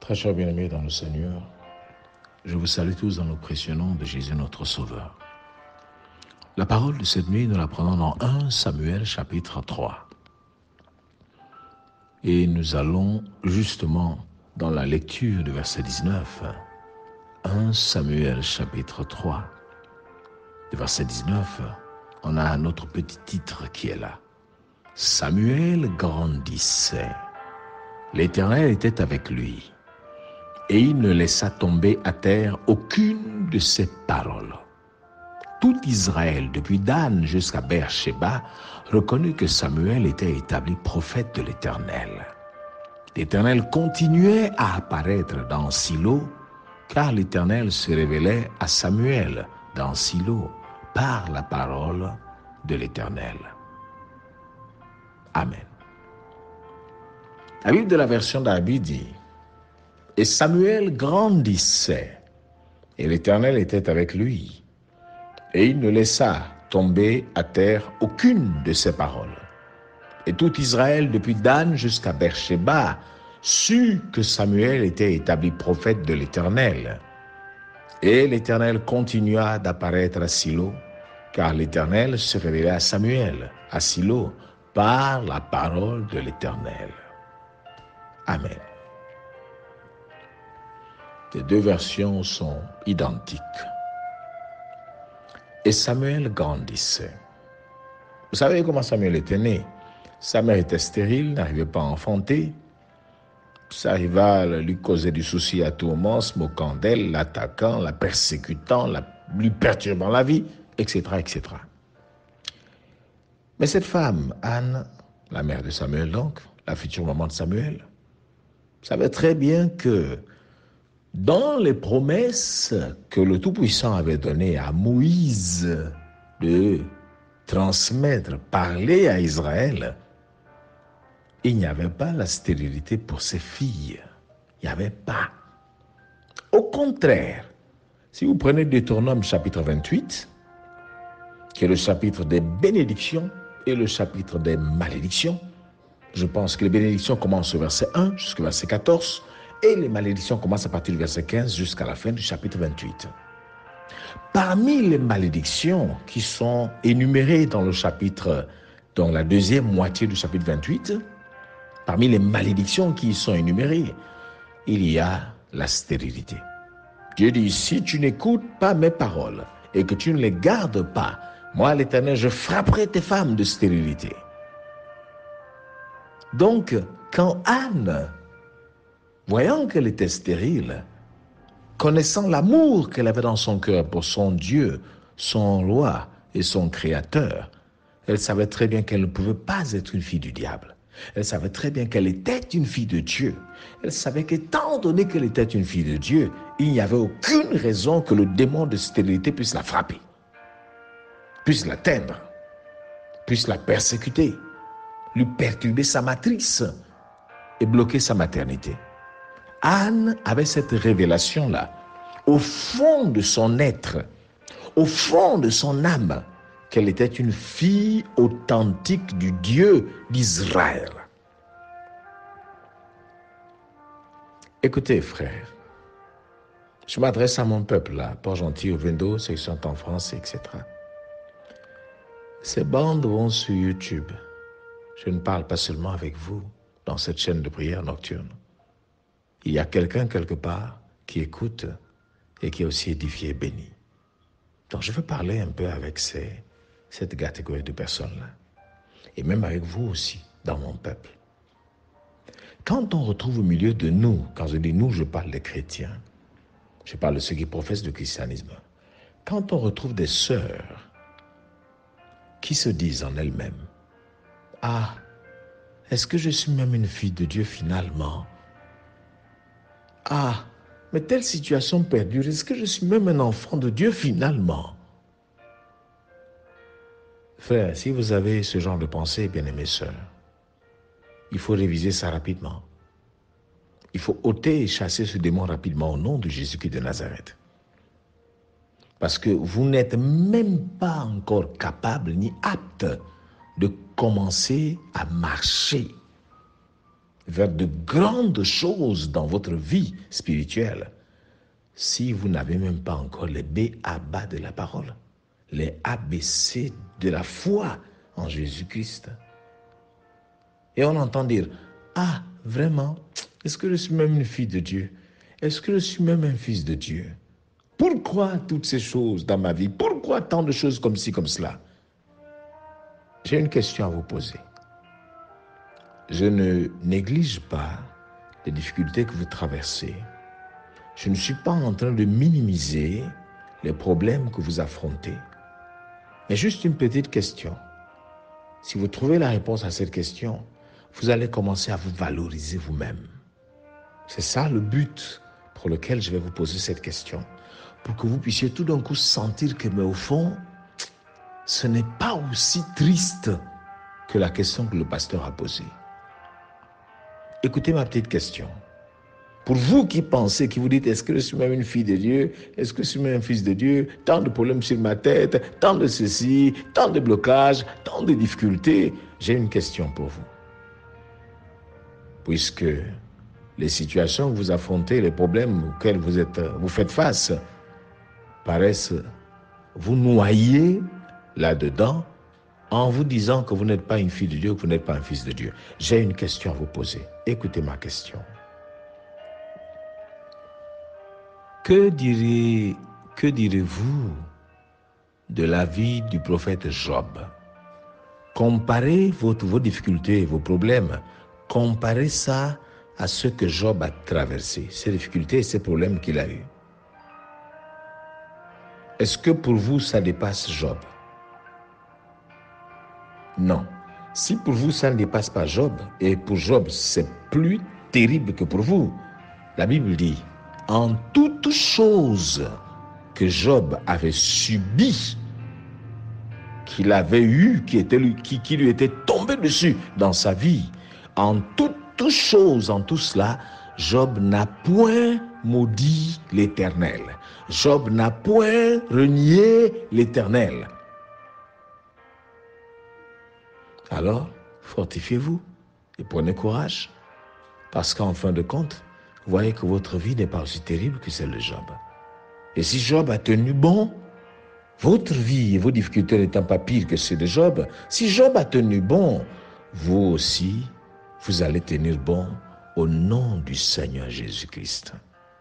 Très chers bien-aimés dans le Seigneur, je vous salue tous dans le précieux nom de Jésus notre Sauveur. La parole de cette nuit, nous la prenons dans 1 Samuel chapitre 3. Et nous allons justement dans la lecture du verset 19. 1 Samuel chapitre 3. Du verset 19, on a un autre petit titre qui est là. Samuel grandissait. L'Éternel était avec lui. Et il ne laissa tomber à terre aucune de ses paroles. Tout Israël, depuis Dan jusqu'à Beersheba, reconnut que Samuel était établi prophète de l'Éternel. L'Éternel continuait à apparaître dans Silo, car l'Éternel se révélait à Samuel dans Silo par la parole de l'Éternel. Amen. La Bible de la version d'Arbi dit: et Samuel grandissait, et l'Éternel était avec lui, et il ne laissa tomber à terre aucune de ses paroles. Et tout Israël, depuis Dan jusqu'à Beersheba, sut que Samuel était établi prophète de l'Éternel. Et l'Éternel continua d'apparaître à Silo, car l'Éternel se révélait à Samuel, à Silo, par la parole de l'Éternel. Amen. Les deux versions sont identiques. Et Samuel grandissait. Vous savez comment Samuel était né? Sa mère était stérile, n'arrivait pas à enfanter. Ça arriva à lui causer du souci à tout moment, se moquant d'elle, l'attaquant, la persécutant, lui perturbant la vie, etc., etc. Mais cette femme, Anne, la mère de Samuel donc, la future maman de Samuel, savait très bien que dans les promesses que le Tout-Puissant avait données à Moïse de transmettre, parler à Israël, il n'y avait pas la stérilité pour ses filles. Il n'y avait pas. Au contraire, si vous prenez Deutéronome chapitre 28, qui est le chapitre des bénédictions et le chapitre des malédictions, je pense que les bénédictions commencent au verset 1 jusqu'au verset 14, et les malédictions commencent à partir du verset 15 jusqu'à la fin du chapitre 28. Parmi les malédictions qui sont énumérées dans le chapitre, dans la deuxième moitié du chapitre 28, parmi les malédictions qui y sont énumérées, il y a la stérilité. Dieu dit: si tu n'écoutes pas mes paroles et que tu ne les gardes pas, moi l'Éternel, je frapperai tes femmes de stérilité. Donc, quand Anne, voyant qu'elle était stérile, connaissant l'amour qu'elle avait dans son cœur pour son Dieu, son roi et son créateur, elle savait très bien qu'elle ne pouvait pas être une fille du diable. Elle savait très bien qu'elle était une fille de Dieu. Elle savait qu'étant donné qu'elle était une fille de Dieu, il n'y avait aucune raison que le démon de stérilité puisse la frapper, puisse l'atteindre, puisse la persécuter, lui perturber sa matrice et bloquer sa maternité. Anne avait cette révélation-là, au fond de son être, au fond de son âme, qu'elle était une fille authentique du Dieu d'Israël. Écoutez, frères, je m'adresse à mon peuple, là, Port-Gentil, au Vendo, ceux qui sont en France, etc. Ces bandes vont sur YouTube. Je ne parle pas seulement avec vous dans cette chaîne de prière nocturne. Il y a quelqu'un quelque part qui écoute et qui est aussi édifié et béni. Donc je veux parler un peu avec cette catégorie de personnes-là. Et même avec vous aussi, dans mon peuple. Quand on retrouve au milieu de nous, quand je dis nous, je parle des chrétiens, je parle de ceux qui professent le christianisme. Quand on retrouve des sœurs qui se disent en elles-mêmes: ah, est-ce que je suis même une fille de Dieu finalement? Ah, mais telle situation perdure, est-ce que je suis même un enfant de Dieu finalement? Frère, si vous avez ce genre de pensée, bien-aimées sœurs, il faut réviser ça rapidement. Il faut ôter et chasser ce démon rapidement au nom de Jésus-Christ de Nazareth. Parce que vous n'êtes même pas encore capable ni apte de commencer à marcher vers de grandes choses dans votre vie spirituelle si vous n'avez même pas encore les B.A.B.A. de la parole, les ABC de la foi en Jésus-Christ. Et on entend dire, ah, vraiment, est-ce que je suis même une fille de Dieu? Est-ce que je suis même un fils de Dieu? Pourquoi toutes ces choses dans ma vie? Pourquoi tant de choses comme ci, comme cela? J'ai une question à vous poser. Je ne néglige pas les difficultés que vous traversez. Je ne suis pas en train de minimiser les problèmes que vous affrontez. Mais juste une petite question. Si vous trouvez la réponse à cette question, vous allez commencer à vous valoriser vous-même. C'est ça le but pour lequel je vais vous poser cette question. Pour que vous puissiez tout d'un coup sentir que, mais au fond, ce n'est pas aussi triste que la question que le pasteur a posée. Écoutez ma petite question. Pour vous qui pensez, qui vous dites, est-ce que je suis même une fille de Dieu? Est-ce que je suis même un fils de Dieu? Tant de problèmes sur ma tête, tant de ceci, tant de blocages, tant de difficultés. J'ai une question pour vous. Puisque les situations que vous affrontez, les problèmes auxquels vous faites face, paraissent vous noyer là-dedans en vous disant que vous n'êtes pas une fille de Dieu, que vous n'êtes pas un fils de Dieu. J'ai une question à vous poser. Écoutez ma question. Que direz-vous de la vie du prophète Job? Comparez vos difficultés, vos problèmes, comparez ça à ce que Job a traversé, ces difficultés et ces problèmes qu'il a eus. Est-ce que pour vous, ça dépasse Job? Non. Si pour vous, ça ne dépasse pas Job, et pour Job, c'est plus terrible que pour vous, la Bible dit, en toute chose que Job avait subi, qu'il avait eu, qui lui était tombé dessus dans sa vie, en toute chose, en tout cela, Job n'a point maudit l'Éternel. Job n'a point renié l'Éternel. Alors, fortifiez-vous et prenez courage, parce qu'en fin de compte, vous voyez que votre vie n'est pas aussi terrible que celle de Job. Et si Job a tenu bon, votre vie et vos difficultés n'étant pas pires que celles de Job, si Job a tenu bon, vous aussi, vous allez tenir bon au nom du Seigneur Jésus-Christ.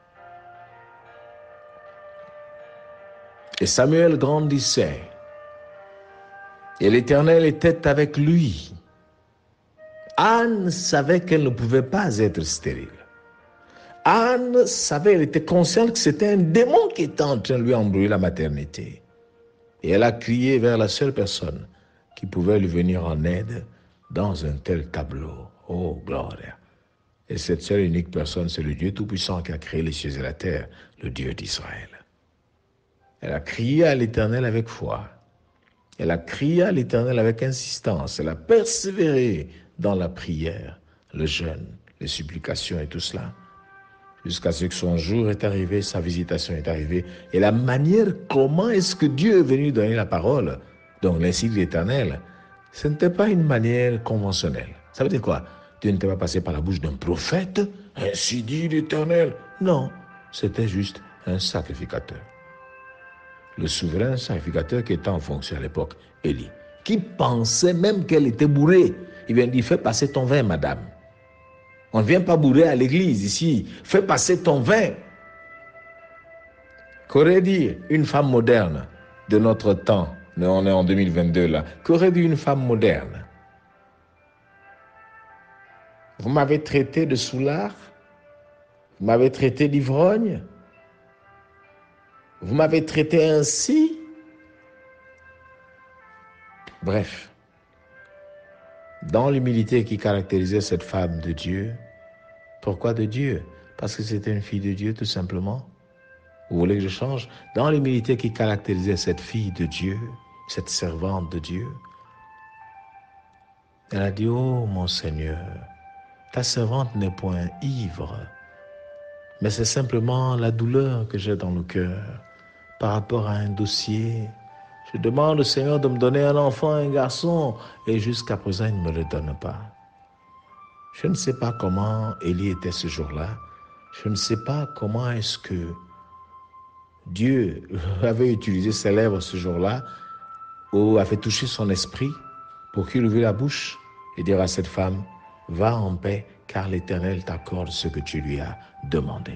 Et Samuel grandissait, et l'Éternel était avec lui. Anne savait qu'elle ne pouvait pas être stérile. Anne savait, elle était consciente que c'était un démon qui était en train de lui embrouiller la maternité. Et elle a crié vers la seule personne qui pouvait lui venir en aide dans un tel tableau. Oh, gloire! Et cette seule unique personne, c'est le Dieu Tout-Puissant qui a créé les cieux et la terre, le Dieu d'Israël. Elle a crié à l'Éternel avec foi. Elle a crié à l'Éternel avec insistance. Elle a persévéré dans la prière, le jeûne, les supplications et tout cela. Jusqu'à ce que son jour est arrivé, sa visitation est arrivée. Et la manière comment est-ce que Dieu est venu donner la parole, donc l'insi de l'Éternel, ce n'était pas une manière conventionnelle. Ça veut dire quoi? Dieu n'était pas passé par la bouche d'un prophète, ainsi dit l'Éternel. Non, c'était juste un sacrificateur. Le souverain sacrificateur qui était en fonction à l'époque, Élie, qui pensait même qu'elle était bourrée. Il vient dire, fais passer ton vin, madame. On ne vient pas bourrer à l'église ici. Fais passer ton vin. Qu'aurait dit une femme moderne de notre temps? On est en 2022 là. Qu'aurait dit une femme moderne? Vous m'avez traité de soulard? Vous m'avez traité d'ivrogne? Vous m'avez traité ainsi? Bref. Dans l'humilité qui caractérisait cette femme de Dieu. Pourquoi de Dieu? Parce que c'était une fille de Dieu, tout simplement. Vous voulez que je change? Dans l'humilité qui caractérisait cette fille de Dieu, cette servante de Dieu, elle a dit, oh mon Seigneur, ta servante n'est point ivre, mais c'est simplement la douleur que j'ai dans le cœur par rapport à un dossier. Je demande au Seigneur de me donner un enfant, un garçon, et jusqu'à présent, il ne me le donne pas. Je ne sais pas comment Élie était ce jour-là. Je ne sais pas comment est-ce que Dieu avait utilisé ses lèvres ce jour-là ou avait touché son esprit pour qu'il ouvre la bouche et dire à cette femme, va en paix car l'Éternel t'accorde ce que tu lui as demandé.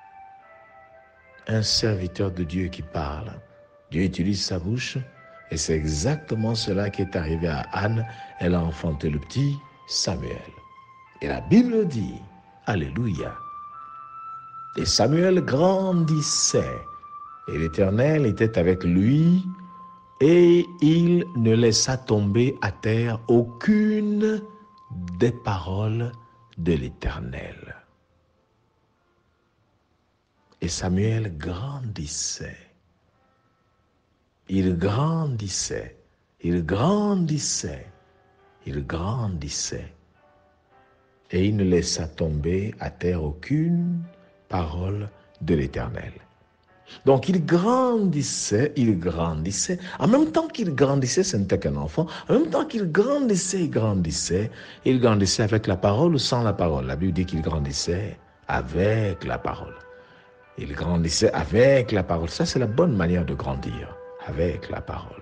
Un serviteur de Dieu qui parle, Dieu utilise sa bouche et c'est exactement cela qui est arrivé à Anne. Elle a enfanté le petit Samuel. Et la Bible dit, alléluia. Et Samuel grandissait et l'Éternel était avec lui et il ne laissa tomber à terre aucune des paroles de l'Éternel. Et Samuel grandissait. Il grandissait. Il grandissait. Il grandissait. Et il ne laissa tomber à terre aucune parole de l'Éternel. Donc il grandissait. En même temps qu'il grandissait, ce n'était qu'un enfant. En même temps qu'il grandissait, il grandissait avec la parole ou sans la parole. La Bible dit qu'il grandissait avec la parole. Il grandissait avec la parole. Ça, c'est la bonne manière de grandir, avec la parole.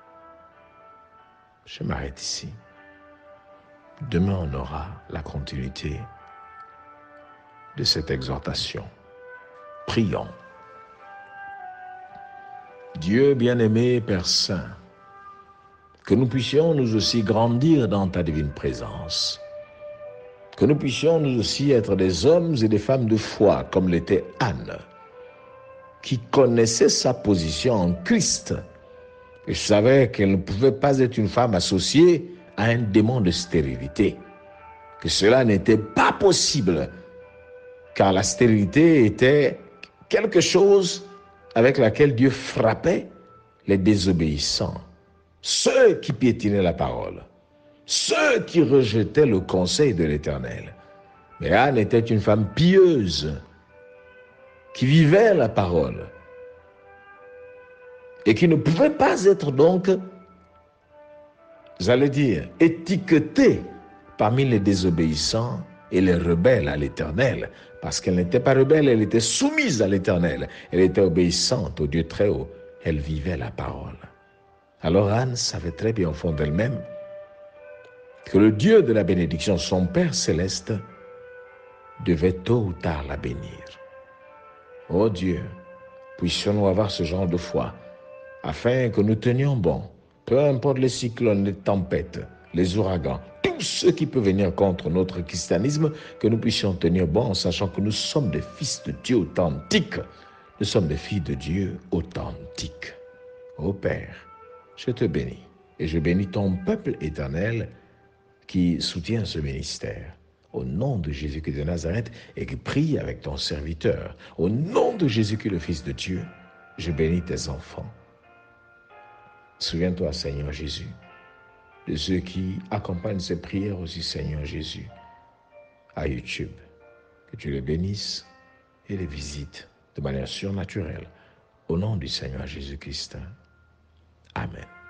Je m'arrête ici. Demain, on aura la continuité de cette exhortation. Prions. Dieu bien-aimé, Père Saint, que nous puissions nous aussi grandir dans ta divine présence. Que nous puissions nous aussi être des hommes et des femmes de foi, comme l'était Anne, qui connaissait sa position en Christ et savait qu'elle ne pouvait pas être une femme associée à un démon de stérilité, que cela n'était pas possible, car la stérilité était quelque chose avec laquelle Dieu frappait les désobéissants, ceux qui piétinaient la parole, ceux qui rejetaient le conseil de l'Éternel. Mais Anne était une femme pieuse, qui vivait la parole, et qui ne pouvait pas être donc, j'allais dire, étiquetée parmi les désobéissants et les rebelles à l'Éternel, parce qu'elle n'était pas rebelle, elle était soumise à l'Éternel, elle était obéissante au Dieu très haut, elle vivait la parole. Alors Anne savait très bien au fond d'elle-même que le Dieu de la bénédiction, son Père céleste, devait tôt ou tard la bénir. Oh Dieu, puissions-nous avoir ce genre de foi, afin que nous tenions bon, peu importe les cyclones, les tempêtes, les ouragans, tout ce qui peut venir contre notre christianisme, que nous puissions tenir bon en sachant que nous sommes des fils de Dieu authentiques. Nous sommes des filles de Dieu authentiques. Ô Père, je te bénis et je bénis ton peuple éternel qui soutient ce ministère. Au nom de Jésus-Christ de Nazareth et qui prie avec ton serviteur. Au nom de Jésus-Christ, le Fils de Dieu, je bénis tes enfants. Souviens-toi, Seigneur Jésus, de ceux qui accompagnent ces prières aussi, Seigneur Jésus, à YouTube. Que tu les bénisses et les visites de manière surnaturelle. Au nom du Seigneur Jésus-Christ. Amen.